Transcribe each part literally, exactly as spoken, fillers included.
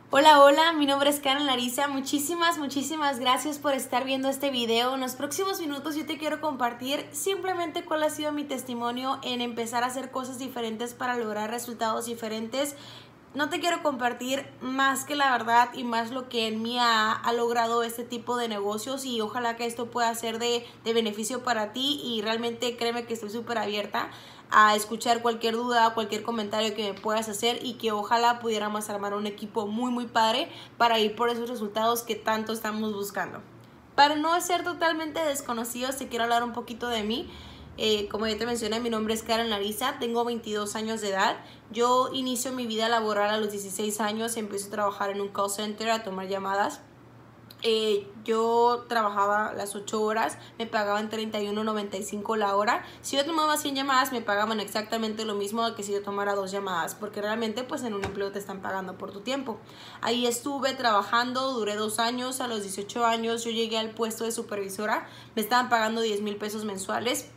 Hola, hola, mi nombre es Karen Larisa. Muchísimas, muchísimas gracias por estar viendo este video. En los próximos minutos yo te quiero compartir simplemente cuál ha sido mi testimonio en empezar a hacer cosas diferentes para lograr resultados diferentes. No te quiero compartir más que la verdad y más lo que en mí ha, ha logrado este tipo de negocios, y ojalá que esto pueda ser de, de beneficio para ti, y realmente créeme que estoy súper abierta a escuchar cualquier duda, cualquier comentario que me puedas hacer, y que ojalá pudiéramos armar un equipo muy muy padre para ir por esos resultados que tanto estamos buscando. Para no ser totalmente desconocidos, te quiero hablar un poquito de mí. Eh, como ya te mencioné, mi nombre es Karen Larisa, tengo veintidós años de edad. Yo inicio mi vida laboral a los dieciséis años, empiezo a trabajar en un call center, a tomar llamadas. Eh, yo trabajaba las ocho horas, me pagaban treinta y uno noventa y cinco la hora. Si yo tomaba cien llamadas, me pagaban exactamente lo mismo que si yo tomara dos llamadas, porque realmente pues en un empleo te están pagando por tu tiempo. Ahí estuve trabajando, duré dos años. A los dieciocho años yo llegué al puesto de supervisora, me estaban pagando diez mil pesos mensuales,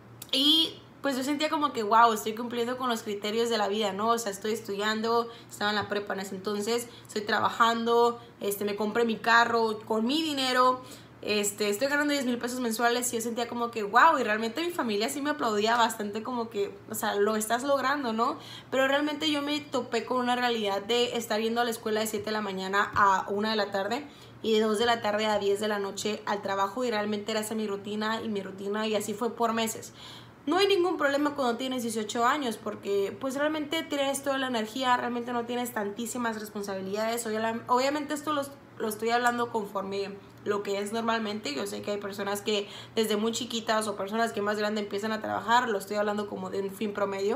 y pues yo sentía como que wow, estoy cumpliendo con los criterios de la vida, ¿no? O sea, estoy estudiando, estaba en la prepa en ese entonces, estoy trabajando, este, me compré mi carro con mi dinero, este, estoy ganando diez mil pesos mensuales, y yo sentía como que wow, y realmente mi familia sí me aplaudía bastante, como que, o sea, lo estás logrando, ¿no? Pero realmente yo me topé con una realidad de estar yendo a la escuela de siete de la mañana a una de la tarde, y de dos de la tarde a diez de la noche al trabajo, y realmente era esa mi rutina y mi rutina, y así fue por meses. No hay ningún problema cuando tienes dieciocho años, porque pues realmente tienes toda la energía, realmente no tienes tantísimas responsabilidades. Obviamente esto lo, lo estoy hablando conforme lo que es normalmente. Yo sé que hay personas que desde muy chiquitas o personas que más grandes empiezan a trabajar, lo estoy hablando como de un fin promedio.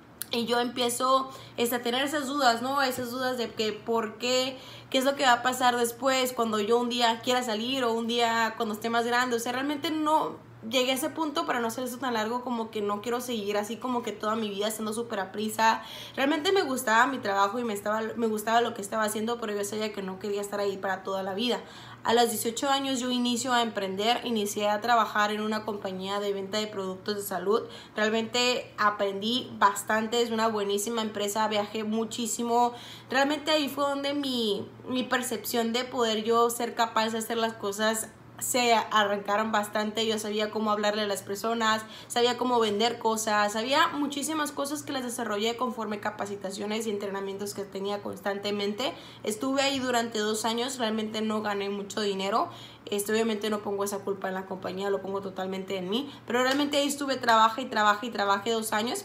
Y yo empiezo este, a tener esas dudas, ¿no? Esas dudas de que por qué, qué es lo que va a pasar después cuando yo un día quiera salir, o un día cuando esté más grande. O sea, realmente no llegué a ese punto, para no hacer eso tan largo, como que no quiero seguir así como que toda mi vida estando súper a prisa. Realmente me gustaba mi trabajo y me, estaba, me gustaba lo que estaba haciendo, pero yo sabía que no quería estar ahí para toda la vida. A los dieciocho años yo inicio a emprender, inicié a trabajar en una compañía de venta de productos de salud. Realmente aprendí bastante, es una buenísima empresa, viajé muchísimo. Realmente ahí fue donde mi, mi percepción de poder yo ser capaz de hacer las cosas se arrancaron bastante. Yo sabía cómo hablarle a las personas, sabía cómo vender cosas, sabía muchísimas cosas que las desarrollé conforme capacitaciones y entrenamientos que tenía constantemente. Estuve ahí durante dos años, realmente no gané mucho dinero. Este, obviamente no pongo esa culpa en la compañía, lo pongo totalmente en mí, pero realmente ahí estuve, trabajé y trabajé y trabajé dos años.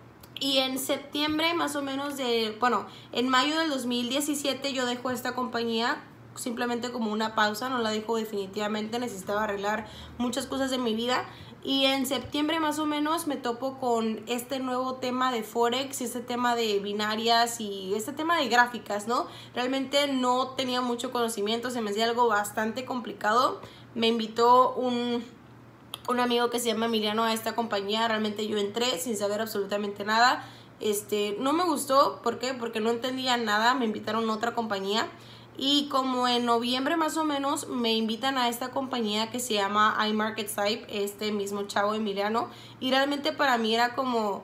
Y en septiembre más o menos de, bueno, en mayo del dos mil diecisiete yo dejo esta compañía simplemente como una pausa, no la dejo definitivamente, necesitaba arreglar muchas cosas de mi vida. Y en septiembre más o menos me topo con este nuevo tema de Forex, este tema de binarias y este tema de gráficas, ¿no? Realmente no tenía mucho conocimiento, se me hacía algo bastante complicado. Me invitó un... un amigo que se llama Emiliano a esta compañía. Realmente yo entré sin saber absolutamente nada. Este, no me gustó, ¿por qué? Porque no entendía nada. Me invitaron a otra compañía, y como en noviembre más o menos me invitan a esta compañía que se llama iMarketSype, este mismo chavo Emiliano, y realmente para mí era como,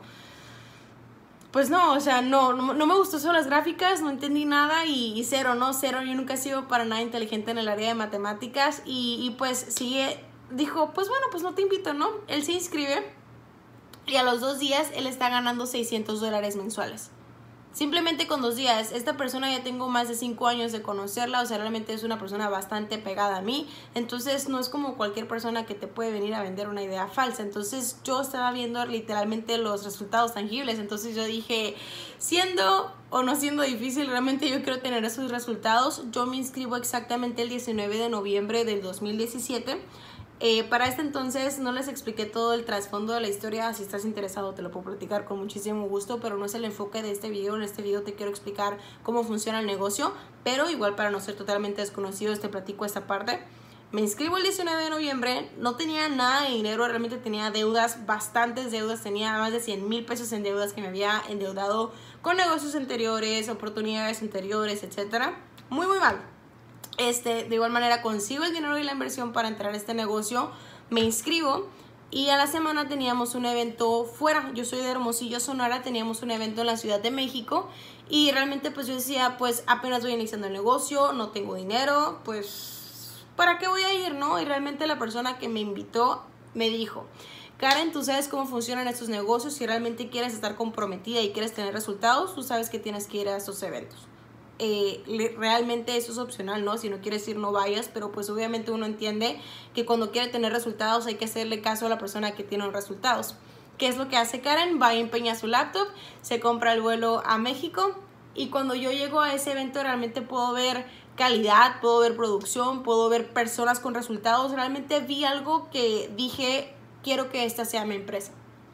pues no, o sea, no, no, no me gustó solo las gráficas, no entendí nada, y, y cero, no, cero. Yo nunca he sido para nada inteligente en el área de matemáticas, y, y pues sigue, dijo, pues bueno, pues no te invito, ¿no? Él se inscribe, y a los dos días él está ganando seiscientos dólares mensuales. Simplemente con dos días. Esta persona ya tengo más de cinco años de conocerla, o sea, realmente es una persona bastante pegada a mí. Entonces no es como cualquier persona que te puede venir a vender una idea falsa. Entonces yo estaba viendo literalmente los resultados tangibles. Entonces yo dije, siendo o no siendo difícil, realmente yo quiero tener esos resultados. Yo me inscribo exactamente el diecinueve de noviembre del dos mil diecisiete. Eh, para este entonces no les expliqué todo el trasfondo de la historia. Si estás interesado te lo puedo platicar con muchísimo gusto, pero no es el enfoque de este video. En este video te quiero explicar cómo funciona el negocio, pero igual para no ser totalmente desconocidos te platico esta parte. Me inscribo el diecinueve de noviembre, no tenía nada de dinero, realmente tenía deudas, bastantes deudas, tenía más de cien mil pesos en deudas que me había endeudado con negocios anteriores, oportunidades anteriores, etcétera. Muy muy mal. Este, de igual manera consigo el dinero y la inversión para entrar a este negocio, me inscribo, y a la semana teníamos un evento fuera. Yo soy de Hermosillo, Sonora, teníamos un evento en la Ciudad de México y realmente pues yo decía, pues apenas voy iniciando el negocio, no tengo dinero, pues ¿para qué voy a ir, no? Y realmente la persona que me invitó me dijo, Karen, tú sabes cómo funcionan estos negocios, si realmente quieres estar comprometida y quieres tener resultados, tú sabes que tienes que ir a estos eventos. Eh, realmente eso es opcional, ¿no? Si no quieres ir, no vayas, pero pues obviamente uno entiende que cuando quiere tener resultados hay que hacerle caso a la persona que tiene los resultados. ¿Qué es lo que hace Karen? Va y empeña su laptop, se compra el vuelo a México y cuando yo llego a ese evento realmente puedo ver calidad, puedo ver producción, puedo ver personas con resultados. Realmente vi algo que dije, quiero que esta sea mi empresa.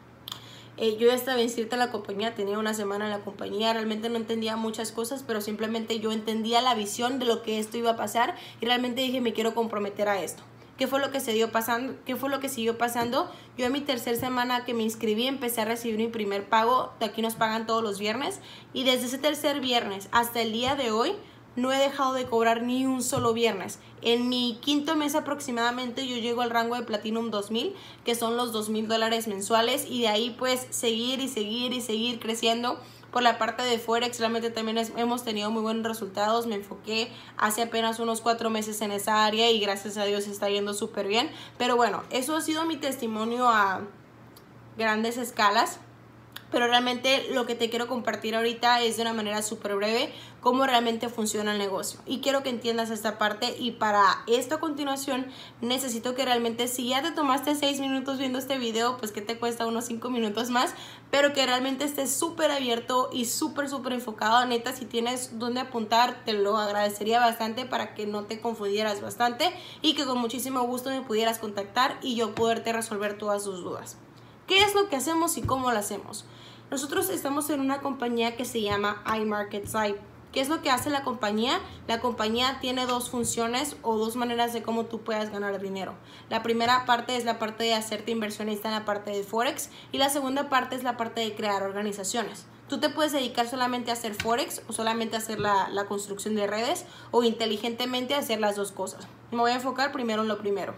Eh, yo ya estaba inscrita en la compañía, tenía una semana en la compañía, realmente no entendía muchas cosas, pero simplemente yo entendía la visión de lo que esto iba a pasar y realmente dije, me quiero comprometer a esto. ¿Qué fue lo que se dio pasando? ¿Qué fue lo que siguió pasando? Yo en mi tercera semana que me inscribí empecé a recibir mi primer pago. De aquí nos pagan todos los viernes y desde ese tercer viernes hasta el día de hoy no he dejado de cobrar ni un solo viernes. En mi quinto mes aproximadamente yo llego al rango de Platinum dos mil, que son los dos mil dólares mensuales, y de ahí pues seguir y seguir y seguir creciendo. Por la parte de Forex realmente también es, hemos tenido muy buenos resultados. Me enfoqué hace apenas unos cuatro meses en esa área y gracias a Dios está yendo súper bien. Pero bueno, eso ha sido mi testimonio a grandes escalas. Pero realmente lo que te quiero compartir ahorita es de una manera súper breve cómo realmente funciona el negocio. Y quiero que entiendas esta parte y para esto a continuación necesito que realmente si ya te tomaste seis minutos viendo este video, pues que te cuesta unos cinco minutos más, pero que realmente estés súper abierto y súper súper enfocado. Neta, si tienes dónde apuntar, te lo agradecería bastante para que no te confundieras bastante y que con muchísimo gusto me pudieras contactar y yo poderte resolver todas tus dudas. ¿Qué es lo que hacemos y cómo lo hacemos? Nosotros estamos en una compañía que se llama iMarketSite. ¿Qué es lo que hace la compañía? La compañía tiene dos funciones o dos maneras de cómo tú puedas ganar dinero. La primera parte es la parte de hacerte inversionista en la parte de Forex y la segunda parte es la parte de crear organizaciones. Tú te puedes dedicar solamente a hacer Forex o solamente a hacer la, la construcción de redes o inteligentemente a hacer las dos cosas. Me voy a enfocar primero en lo primero.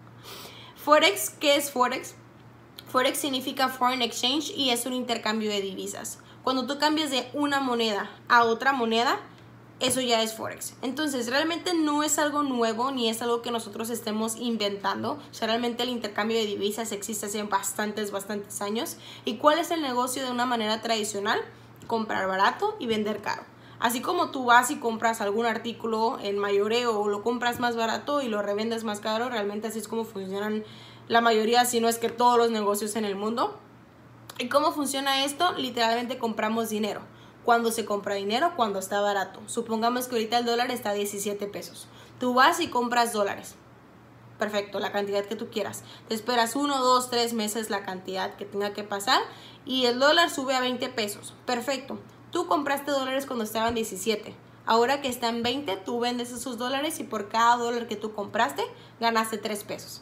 Forex, ¿qué es Forex? Forex significa Foreign Exchange y es un intercambio de divisas. Cuando tú cambias de una moneda a otra moneda, eso ya es Forex. Entonces, realmente no es algo nuevo ni es algo que nosotros estemos inventando. O sea, realmente el intercambio de divisas existe hace bastantes, bastantes años. ¿Y cuál es el negocio de una manera tradicional? Comprar barato y vender caro. Así como tú vas y compras algún artículo en mayoreo o lo compras más barato y lo revendes más caro, realmente así es como funcionan la mayoría, si no es que todos los negocios en el mundo. ¿Y cómo funciona esto? Literalmente compramos dinero. ¿Cuándo se compra dinero? Cuando está barato. Supongamos que ahorita el dólar está a diecisiete pesos. Tú vas y compras dólares. Perfecto, la cantidad que tú quieras. Te esperas uno, dos, tres meses la cantidad que tenga que pasar y el dólar sube a veinte pesos. Perfecto. Tú compraste dólares cuando estaban diecisiete. Ahora que están veinte, tú vendes esos dólares y por cada dólar que tú compraste, ganaste tres pesos.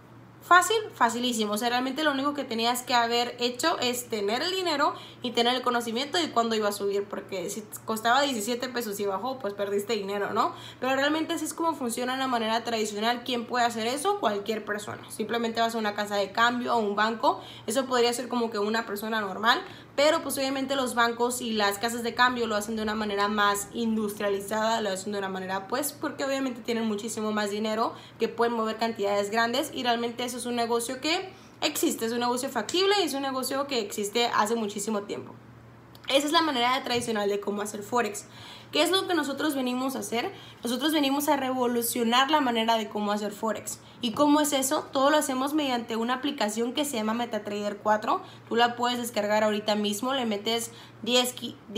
Fácil, facilísimo. O sea, realmente lo único que tenías que haber hecho es tener el dinero y tener el conocimiento de cuándo iba a subir, porque si costaba diecisiete pesos y bajó, pues perdiste dinero, ¿no? Pero realmente así es como funciona de una manera tradicional. ¿Quién puede hacer eso? Cualquier persona. Simplemente vas a una casa de cambio o un banco. Eso podría ser como que una persona normal, pero pues obviamente los bancos y las casas de cambio lo hacen de una manera más industrializada, lo hacen de una manera pues porque obviamente tienen muchísimo más dinero, que pueden mover cantidades grandes y realmente eso es un negocio que existe, es un negocio factible y es un negocio que existe hace muchísimo tiempo. Esa es la manera tradicional de cómo hacer Forex. ¿Qué es lo que nosotros venimos a hacer? Nosotros venimos a revolucionar la manera de cómo hacer Forex. ¿Y cómo es eso? Todo lo hacemos mediante una aplicación que se llama MetaTrader cuatro. Tú la puedes descargar ahorita mismo, le metes diez,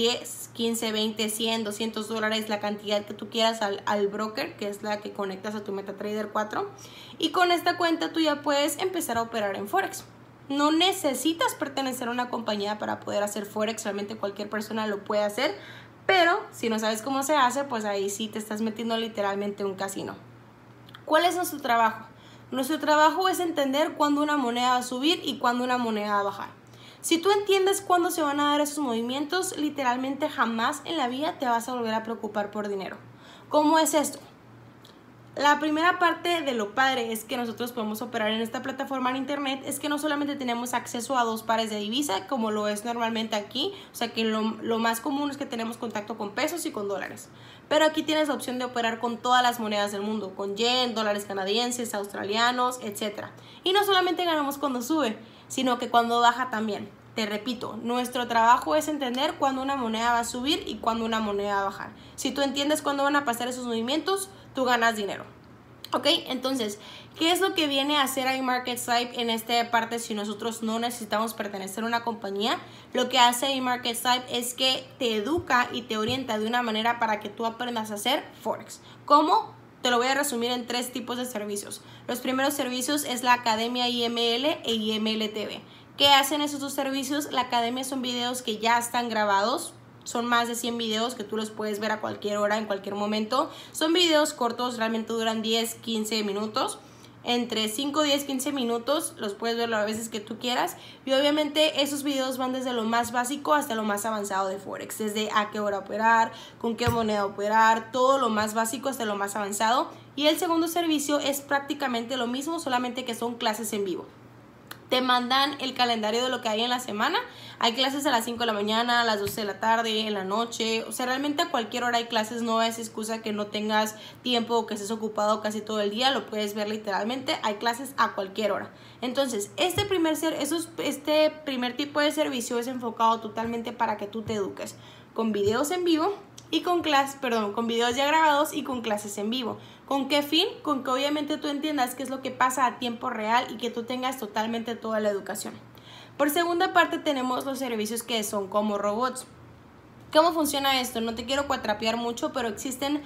quince, veinte, cien, doscientos dólares, la cantidad que tú quieras al, al broker, que es la que conectas a tu MetaTrader cuatro. Y con esta cuenta tú ya puedes empezar a operar en Forex. No necesitas pertenecer a una compañía para poder hacer Forex, realmente cualquier persona lo puede hacer, pero si no sabes cómo se hace, pues ahí sí te estás metiendo literalmente en un casino. ¿Cuál es nuestro trabajo? Nuestro trabajo es entender cuándo una moneda va a subir y cuándo una moneda va a bajar. Si tú entiendes cuándo se van a dar esos movimientos, literalmente jamás en la vida te vas a volver a preocupar por dinero. ¿Cómo es esto? la primera parte de lo padre es que nosotros podemos operar en esta plataforma en internet, es que no solamente tenemos acceso a dos pares de divisa como lo es normalmente aquí, o sea que lo, lo más común es que tenemos contacto con pesos y con dólares, pero aquí tienes la opción de operar con todas las monedas del mundo, con yen, dólares canadienses, australianos, etcétera. Y no solamente ganamos cuando sube, sino que cuando baja también. Te repito, nuestro trabajo es entender cuándo una moneda va a subir y cuándo una moneda va a bajar. Si tú entiendes cuándo van a pasar esos movimientos, tú ganas dinero. ¿Ok? Entonces, ¿qué es lo que viene a hacer iMarketSwipe en esta parte si nosotros no necesitamos pertenecer a una compañía? Lo que hace iMarketSwipe es que te educa y te orienta de una manera para que tú aprendas a hacer Forex. ¿Cómo? Te lo voy a resumir en tres tipos de servicios. Los primeros servicios es la Academia I M L e I M L T V. ¿Qué hacen esos dos servicios? La Academia son videos que ya están grabados. Son más de cien videos que tú los puedes ver a cualquier hora, en cualquier momento. Son videos cortos, realmente duran diez, quince minutos. Entre cinco, diez, quince minutos, los puedes ver las veces que tú quieras. Y obviamente esos videos van desde lo más básico hasta lo más avanzado de Forex. Desde a qué hora operar, con qué moneda operar, todo lo más básico hasta lo más avanzado. Y el segundo servicio es prácticamente lo mismo, solamente que son clases en vivo. Te mandan el calendario de lo que hay en la semana. Hay clases a las cinco de la mañana, a las doce de la tarde, en la noche. O sea, realmente a cualquier hora hay clases. No es excusa que no tengas tiempo o que estés ocupado casi todo el día. Lo puedes ver literalmente. Hay clases a cualquier hora. Entonces, este primer, ser, esos, este primer tipo de servicio es enfocado totalmente para que tú te eduques. Con videos en vivo y con clases, perdón, con videos ya grabados y con clases en vivo. ¿Con qué fin? Con que obviamente tú entiendas qué es lo que pasa a tiempo real y que tú tengas totalmente toda la educación. Por segunda parte tenemos los servicios que son como robots. ¿Cómo funciona esto? No te quiero cuatrapear mucho, pero existen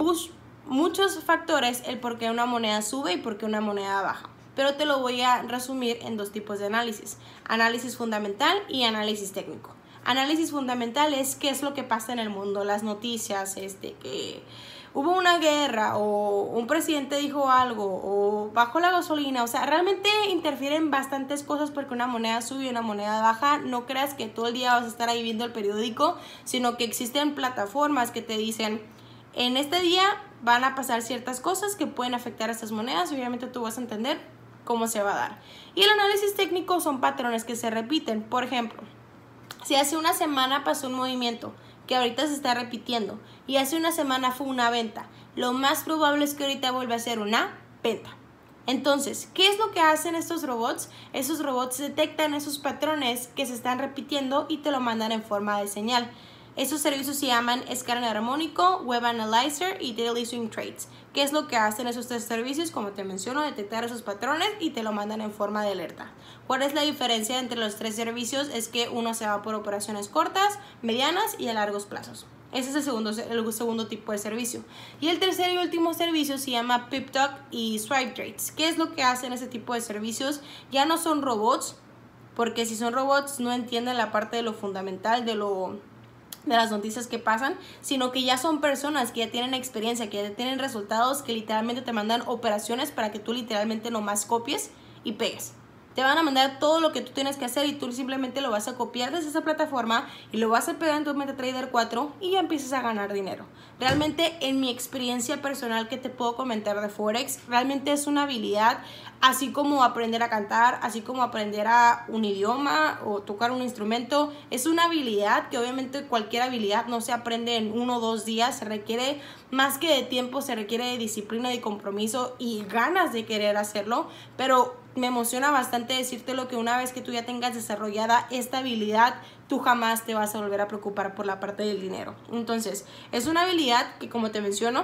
muchos factores el por qué una moneda sube y por qué una moneda baja. Pero te lo voy a resumir en dos tipos de análisis. Análisis fundamental y análisis técnico. Análisis fundamental es qué es lo que pasa en el mundo, las noticias, este, que hubo una guerra o un presidente dijo algo o bajó la gasolina. O sea, realmente interfieren bastantes cosas porque una moneda sube y una moneda baja. No creas que todo el día vas a estar ahí viendo el periódico, sino que existen plataformas que te dicen en este día van a pasar ciertas cosas que pueden afectar a estas monedas y obviamente tú vas a entender cómo se va a dar. Y el análisis técnico son patrones que se repiten. Por ejemplo, si hace una semana pasó un movimiento que ahorita se está repitiendo y hace una semana fue una venta, lo más probable es que ahorita vuelva a ser una venta. Entonces, ¿qué es lo que hacen estos robots? Esos robots detectan esos patrones que se están repitiendo y te lo mandan en forma de señal. Esos servicios se llaman escáner armónico, Web Analyzer y Daily Swing Trades. ¿Qué es lo que hacen esos tres servicios? Como te menciono, detectar esos patrones y te lo mandan en forma de alerta. ¿Cuál es la diferencia entre los tres servicios? Es que uno se va por operaciones cortas, medianas y a largos plazos. Ese es el segundo, el segundo tipo de servicio. Y el tercer y último servicio se llama PipTalk y Swipe Trades. ¿Qué es lo que hacen ese tipo de servicios? Ya no son robots, porque si son robots no entienden la parte de lo fundamental, de lo... de las noticias que pasan, sino que ya son personas que ya tienen experiencia, que ya tienen resultados, que literalmente te mandan operaciones para que tú literalmente nomás copies y pegues. Te van a mandar todo lo que tú tienes que hacer y tú simplemente lo vas a copiar desde esa plataforma y lo vas a pegar en tu MetaTrader cuatro y ya empiezas a ganar dinero. Realmente, en mi experiencia personal que te puedo comentar de Forex, realmente es una habilidad, así como aprender a cantar, así como aprender a un idioma o tocar un instrumento. Es una habilidad que obviamente cualquier habilidad no se aprende en uno o dos días, se requiere más que de tiempo, se requiere de disciplina y compromiso y ganas de querer hacerlo, pero me emociona bastante decírtelo que una vez que tú ya tengas desarrollada esta habilidad, tú jamás te vas a volver a preocupar por la parte del dinero. Entonces, es una habilidad que, como te menciono,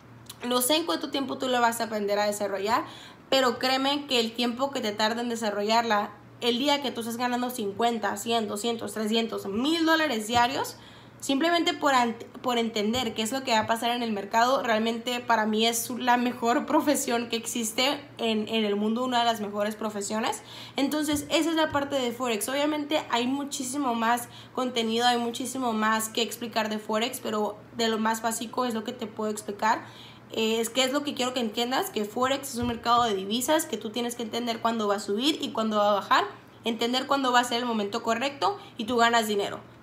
no sé en cuánto tiempo tú lo vas a aprender a desarrollar, pero créeme que el tiempo que te tarda en desarrollarla, el día que tú estás ganando cincuenta, cien, doscientos, trescientos, mil dólares diarios, simplemente por, por entender qué es lo que va a pasar en el mercado, realmente para mí es la mejor profesión que existe en, en el mundo, una de las mejores profesiones. Entonces, esa es la parte de Forex. Obviamente hay muchísimo más contenido, hay muchísimo más que explicar de Forex, pero de lo más básico es lo que te puedo explicar. Es que es lo que quiero que entiendas, que Forex es un mercado de divisas, que tú tienes que entender cuándo va a subir y cuándo va a bajar, entender cuándo va a ser el momento correcto y tú ganas dinero.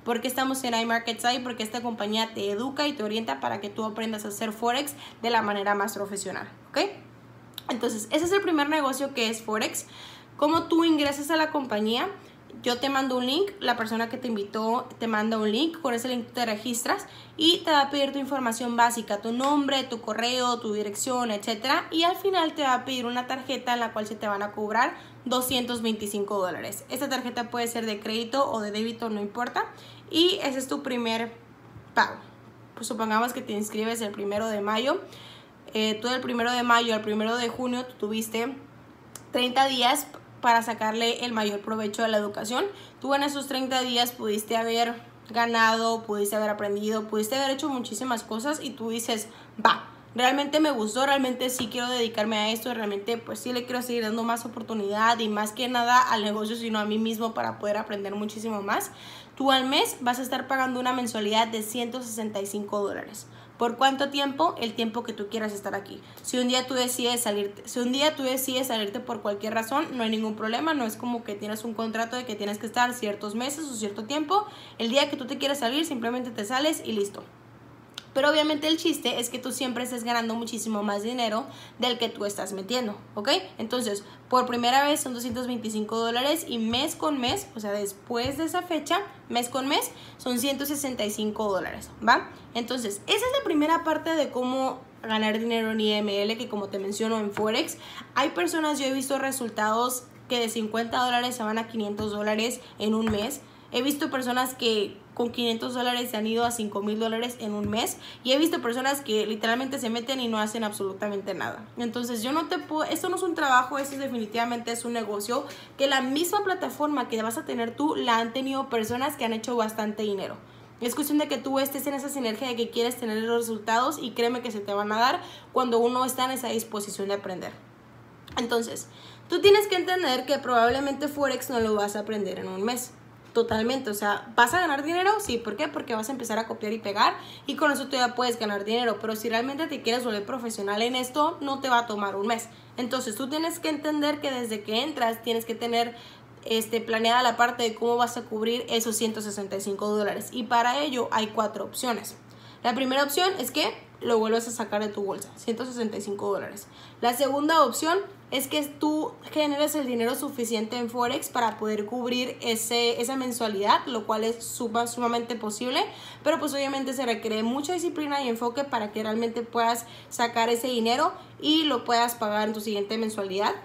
¿Por qué estamos en iMarketSite? Porque esta compañía te educa y te orienta para que tú aprendas a hacer Forex de la manera más profesional, ¿ok? Entonces, ese es el primer negocio que es Forex. Cómo tú ingresas a la compañía. Yo te mando un link, la persona que te invitó te manda un link, con ese link te registras y te va a pedir tu información básica, tu nombre, tu correo, tu dirección, etcétera. Y al final te va a pedir una tarjeta en la cual se te van a cobrar doscientos veinticinco dólares. Esta tarjeta puede ser de crédito o de débito, no importa. Y ese es tu primer pago. Pues supongamos que te inscribes el primero de mayo. Eh, tú del primero de mayo al primero de junio tú tuviste treinta días para sacarle el mayor provecho a la educación. Tú en esos treinta días pudiste haber ganado, pudiste haber aprendido, pudiste haber hecho muchísimas cosas y tú dices, va, realmente me gustó, realmente sí quiero dedicarme a esto, realmente pues sí le quiero seguir dando más oportunidad y más que nada al negocio, sino a mí mismo para poder aprender muchísimo más. Tú al mes vas a estar pagando una mensualidad de ciento sesenta y cinco dólares. ¿Por cuánto tiempo? El tiempo que tú quieras estar aquí. Si un día tú decides salirte, si un día tú decides salirte por cualquier razón, no hay ningún problema. No es como que tienes un contrato de que tienes que estar ciertos meses o cierto tiempo. El día que tú te quieras salir, simplemente te sales y listo. Pero obviamente el chiste es que tú siempre estés ganando muchísimo más dinero del que tú estás metiendo, ¿ok? Entonces, por primera vez son doscientos veinticinco dólares y mes con mes, o sea, después de esa fecha, mes con mes, son ciento sesenta y cinco dólares, ¿va? Entonces, esa es la primera parte de cómo ganar dinero en I M L, que como te menciono en Forex, hay personas, yo he visto resultados que de cincuenta dólares se van a quinientos dólares en un mes. He visto personas que con quinientos dólares se han ido a cinco mil dólares en un mes. Y he visto personas que literalmente se meten y no hacen absolutamente nada. Entonces yo no te puedo, esto no es un trabajo, esto definitivamente es un negocio que la misma plataforma que vas a tener tú la han tenido personas que han hecho bastante dinero. Es cuestión de que tú estés en esa sinergia de que quieres tener los resultados y créeme que se te van a dar cuando uno está en esa disposición de aprender. Entonces, tú tienes que entender que probablemente Forex no lo vas a aprender en un mes. Totalmente, o sea, ¿vas a ganar dinero? Sí, ¿por qué? Porque vas a empezar a copiar y pegar y con eso tú ya puedes ganar dinero, pero si realmente te quieres volver profesional en esto, no te va a tomar un mes. Entonces tú tienes que entender que desde que entras tienes que tener este, planeada la parte de cómo vas a cubrir esos ciento sesenta y cinco dólares y para ello hay cuatro opciones. La primera opción es que lo vuelves a sacar de tu bolsa, ciento sesenta y cinco dólares. La segunda opción es que tú generes el dinero suficiente en Forex para poder cubrir ese, esa mensualidad, lo cual es suma, sumamente posible, pero pues obviamente se requiere mucha disciplina y enfoque para que realmente puedas sacar ese dinero y lo puedas pagar en tu siguiente mensualidad.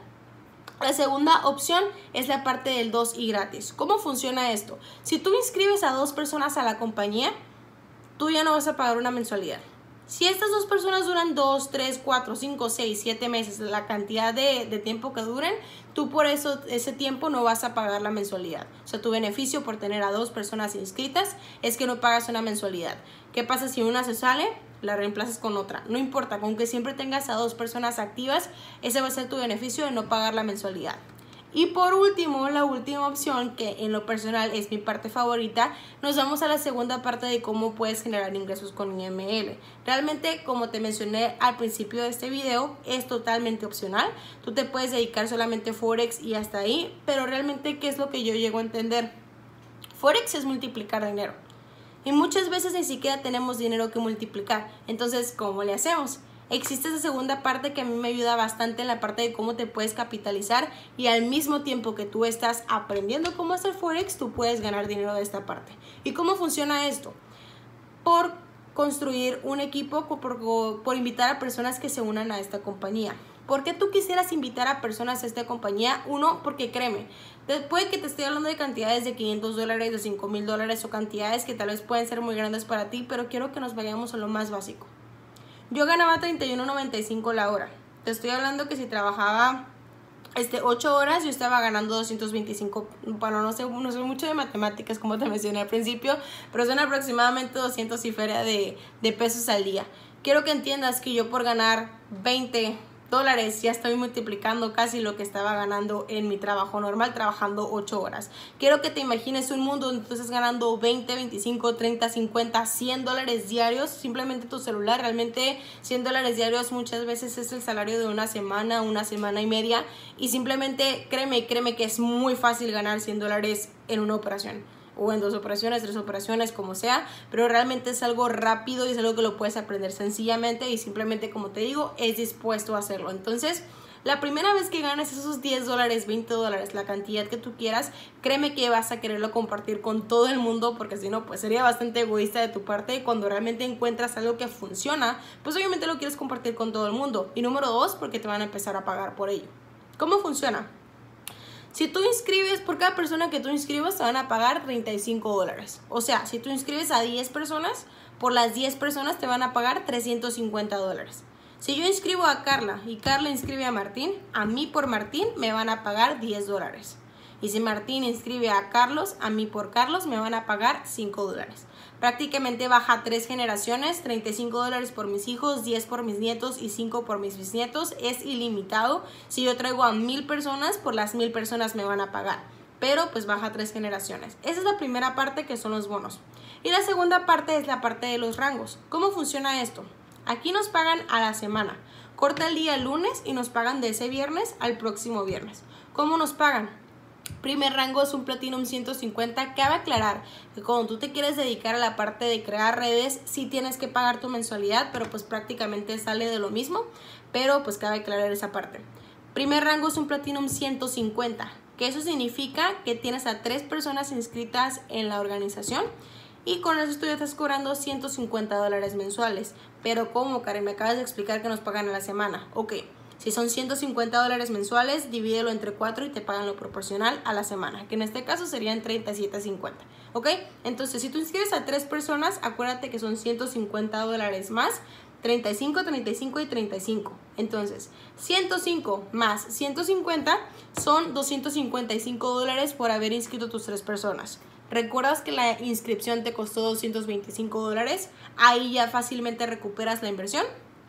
La segunda opción es la parte del dos y gratis. ¿Cómo funciona esto? Si tú inscribes a dos personas a la compañía, tú ya no vas a pagar una mensualidad. Si estas dos personas duran dos, tres, cuatro, cinco, seis, siete meses, la cantidad de, de tiempo que duren, tú por eso ese tiempo no vas a pagar la mensualidad. O sea, tu beneficio por tener a dos personas inscritas es que no pagas una mensualidad. ¿Qué pasa si una se sale? La reemplazas con otra. No importa, con que siempre tengas a dos personas activas, ese va a ser tu beneficio de no pagar la mensualidad. Y por último, la última opción, que en lo personal es mi parte favorita, nos vamos a la segunda parte de cómo puedes generar ingresos con I M L. Realmente, como te mencioné al principio de este video, es totalmente opcional. Tú te puedes dedicar solamente a Forex y hasta ahí, pero realmente, ¿qué es lo que yo llego a entender? Forex es multiplicar dinero. Y muchas veces ni siquiera tenemos dinero que multiplicar. Entonces, ¿cómo le hacemos? Existe esa segunda parte que a mí me ayuda bastante en la parte de cómo te puedes capitalizar y al mismo tiempo que tú estás aprendiendo cómo hacer Forex, tú puedes ganar dinero de esta parte. ¿Y cómo funciona esto? Por construir un equipo, por, por invitar a personas que se unan a esta compañía. ¿Por qué tú quisieras invitar a personas a esta compañía? Uno, porque créeme, después que te estoy hablando de cantidades de quinientos dólares, de cinco mil dólares o cantidades que tal vez pueden ser muy grandes para ti, pero quiero que nos vayamos a lo más básico. Yo ganaba treinta y uno noventa y cinco la hora. Te estoy hablando que si trabajaba este, ocho horas, yo estaba ganando doscientos veinticinco. Bueno, no sé, no sé mucho de matemáticas como te mencioné al principio, pero son aproximadamente doscientos y feria de, de pesos al día. Quiero que entiendas que yo por ganar veinte dólares ya estoy multiplicando casi lo que estaba ganando en mi trabajo normal, trabajando ocho horas. Quiero que te imagines un mundo donde tú estás ganando veinte, veinticinco, treinta, cincuenta, cien dólares diarios, simplemente tu celular. Realmente cien dólares diarios muchas veces es el salario de una semana, una semana y media, y simplemente créeme, créeme que es muy fácil ganar cien dólares en una operación. o en dos operaciones, tres operaciones, como sea, pero realmente es algo rápido y es algo que lo puedes aprender sencillamente y simplemente, como te digo, es dispuesto a hacerlo. Entonces, la primera vez que ganes esos diez dólares, veinte dólares, la cantidad que tú quieras, créeme que vas a quererlo compartir con todo el mundo, porque si no, pues sería bastante egoísta de tu parte. Y cuando realmente encuentras algo que funciona, pues obviamente lo quieres compartir con todo el mundo. Y número dos, porque te van a empezar a pagar por ello. ¿Cómo funciona? Si tú inscribes, por cada persona que tú inscribas te van a pagar treinta y cinco dólares. O sea, si tú inscribes a diez personas, por las diez personas te van a pagar trescientos cincuenta dólares. Si yo inscribo a Carla y Carla inscribe a Martín, a mí por Martín me van a pagar diez dólares. Y si Martín inscribe a Carlos, a mí por Carlos me van a pagar cinco dólares. Prácticamente baja tres generaciones, treinta y cinco dólares por mis hijos, diez por mis nietos y cinco por mis bisnietos. Es ilimitado. Si yo traigo a mil personas, por las mil personas me van a pagar. Pero pues baja tres generaciones. Esa es la primera parte, que son los bonos. Y la segunda parte es la parte de los rangos. ¿Cómo funciona esto? Aquí nos pagan a la semana. Corta el día lunes y nos pagan de ese viernes al próximo viernes. ¿Cómo nos pagan? Primer rango es un Platinum ciento cincuenta. Cabe aclarar que cuando tú te quieres dedicar a la parte de crear redes, sí tienes que pagar tu mensualidad, pero pues prácticamente sale de lo mismo. Pero pues cabe aclarar esa parte. Primer rango es un Platinum ciento cincuenta, que eso significa que tienes a tres personas inscritas en la organización. Y con eso tú ya estás cobrando ciento cincuenta dólares mensuales. Pero ¿cómo, Karen? Me acabas de explicar que nos pagan a la semana. Ok, si son ciento cincuenta dólares mensuales, divídelo entre cuatro y te pagan lo proporcional a la semana, que en este caso serían treinta y siete cincuenta. Ok, entonces si tú inscribes a tres personas, acuérdate que son ciento cincuenta dólares más, treinta y cinco, treinta y cinco y treinta y cinco. Entonces, ciento cinco más ciento cincuenta son doscientos cincuenta y cinco dólares por haber inscrito a tus tres personas. ¿Recuerdas que la inscripción te costó doscientos veinticinco dólares? Ahí ya fácilmente recuperas la inversión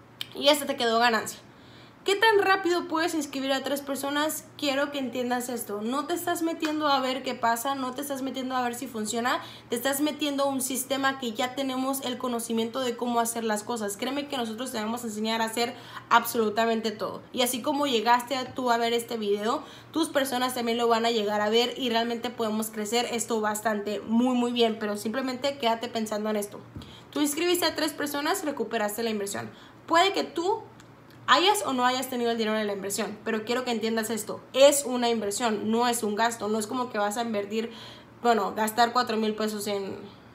y esta te quedó ganancia. ¿Qué tan rápido puedes inscribir a tres personas? Quiero que entiendas esto. No te estás metiendo a ver qué pasa, no te estás metiendo a ver si funciona. Te estás metiendo a un sistema que ya tenemos el conocimiento de cómo hacer las cosas. Créeme que nosotros te vamos a enseñar a hacer absolutamente todo. Y así como llegaste a tú a ver este video, tus personas también lo van a llegar a ver y realmente podemos crecer esto bastante, muy muy bien. Pero simplemente quédate pensando en esto. Tú inscribiste a tres personas, recuperaste la inversión. Puede que tú hayas o no hayas tenido el dinero de la inversión, pero quiero que entiendas esto, es una inversión, no es un gasto, no es como que vas a invertir, bueno, gastar cuatro mil pesos en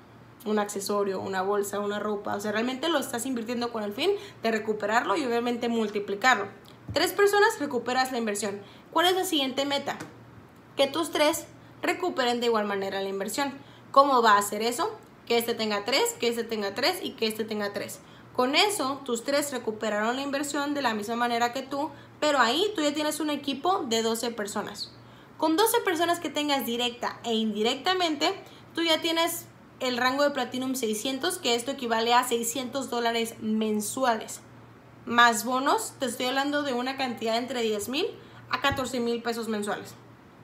un accesorio, una bolsa, una ropa, o sea, realmente lo estás invirtiendo con el fin de recuperarlo y obviamente multiplicarlo. Tres personas, recuperas la inversión. ¿Cuál es la siguiente meta? Que tus tres recuperen de igual manera la inversión. ¿Cómo va a hacer eso? Que este tenga tres, que este tenga tres y que este tenga tres. Con eso, tus tres recuperaron la inversión de la misma manera que tú, pero ahí tú ya tienes un equipo de doce personas. Con doce personas que tengas directa e indirectamente, tú ya tienes el rango de Platinum seiscientos, que esto equivale a seiscientos dólares mensuales. Más bonos, te estoy hablando de una cantidad entre diez mil a catorce mil pesos mensuales.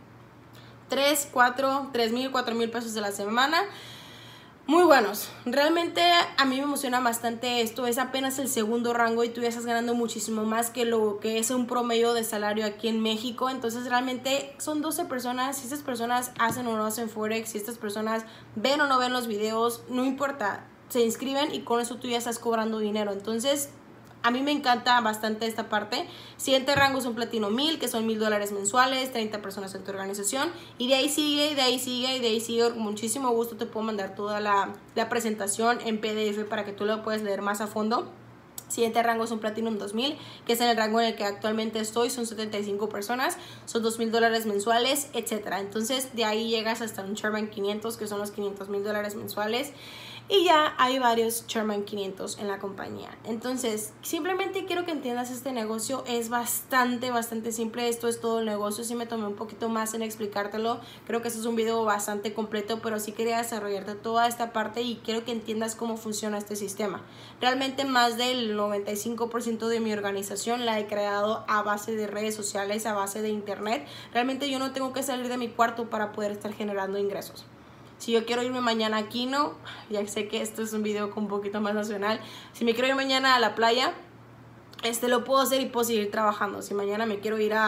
tres, cuatro, tres mil, cuatro mil pesos de la semana. Muy buenos. Realmente a mí me emociona bastante esto. Es apenas el segundo rango y tú ya estás ganando muchísimo más que lo que es un promedio de salario aquí en México. Entonces realmente son doce personas. Si estas personas hacen o no hacen Forex, si estas personas ven o no ven los videos, no importa. Se inscriben y con eso tú ya estás cobrando dinero. Entonces a mí me encanta bastante esta parte. Siguiente rango es un Platino mil, que son mil dólares mensuales, treinta personas en tu organización. Y de ahí sigue, y de ahí sigue, y de ahí sigue. Con muchísimo gusto te puedo mandar toda la, la presentación en P D F para que tú lo puedas leer más a fondo. Siguiente rango es un Platinum dos mil, que es en el rango en el que actualmente estoy. Son setenta y cinco personas, son dos mil dólares mensuales, etcétera. Entonces de ahí llegas hasta un Sherman quinientos, que son los quinientos mil dólares mensuales. Y ya hay varios Sherman quinientos en la compañía. Entonces, simplemente quiero que entiendas este negocio. Es bastante, bastante simple. Esto es todo el negocio. Sí me tomé un poquito más en explicártelo. Creo que este es un video bastante completo, pero sí quería desarrollarte toda esta parte y quiero que entiendas cómo funciona este sistema. Realmente más del noventa y cinco por ciento de mi organización la he creado a base de redes sociales, a base de internet. Realmente yo no tengo que salir de mi cuarto para poder estar generando ingresos. Si yo quiero irme mañana a Kino, ya sé que esto es un video con un poquito más nacional. Si me quiero ir mañana a la playa, este lo puedo hacer y puedo seguir trabajando. Si mañana me quiero ir a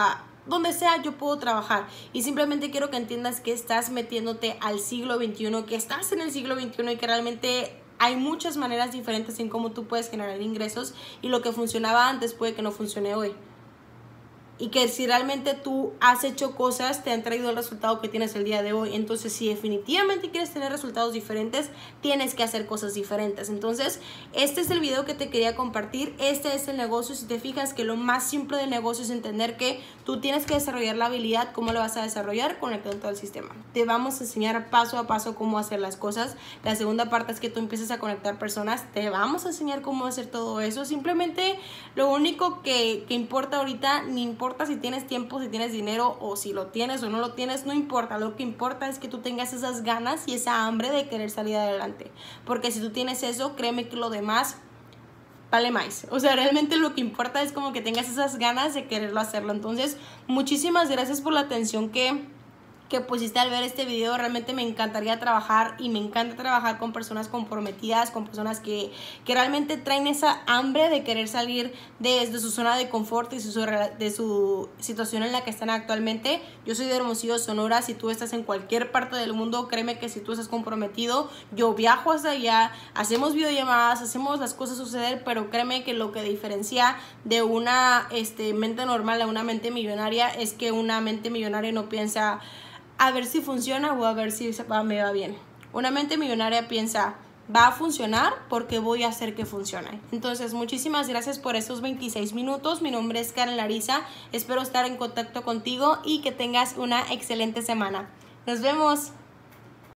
donde sea yo puedo trabajar. Y simplemente quiero que entiendas que estás metiéndote al siglo veintiuno, que estás en el siglo veintiuno y que realmente hay muchas maneras diferentes en cómo tú puedes generar ingresos, y lo que funcionaba antes puede que no funcione hoy. Y que si realmente tú has hecho cosas, te han traído el resultado que tienes el día de hoy. Entonces, si definitivamente quieres tener resultados diferentes, tienes que hacer cosas diferentes. Entonces, este es el video que te quería compartir. Este es el negocio. Si te fijas que lo más simple del negocio es entender que tú tienes que desarrollar la habilidad. ¿Cómo lo vas a desarrollar? Conectando al sistema. Te vamos a enseñar paso a paso cómo hacer las cosas. La segunda parte es que tú empieces a conectar personas. Te vamos a enseñar cómo hacer todo eso. Simplemente lo único que, que importa ahorita, ni importa importa si tienes tiempo, si tienes dinero o si lo tienes o no lo tienes, no importa. Lo que importa es que tú tengas esas ganas y esa hambre de querer salir adelante, porque si tú tienes eso, créeme que lo demás vale más. O sea, realmente lo que importa es como que tengas esas ganas de quererlo hacerlo. Entonces, muchísimas gracias por la atención que que pusiste al ver este video. Realmente me encantaría trabajar y me encanta trabajar con personas comprometidas, con personas que, que realmente traen esa hambre de querer salir de, de su zona de confort y su, de su situación en la que están actualmente. Yo soy de Hermosillo, Sonora. Si tú estás en cualquier parte del mundo, créeme que si tú estás comprometido, yo viajo hasta allá, hacemos videollamadas, hacemos las cosas suceder, pero créeme que lo que diferencia de una este, mente normal a una mente millonaria es que una mente millonaria no piensa a ver si funciona o a ver si me va bien. Una mente millonaria piensa, va a funcionar porque voy a hacer que funcione. Entonces, muchísimas gracias por estos veintiséis minutos. Mi nombre es Karen Larisa. Espero estar en contacto contigo y que tengas una excelente semana. Nos vemos.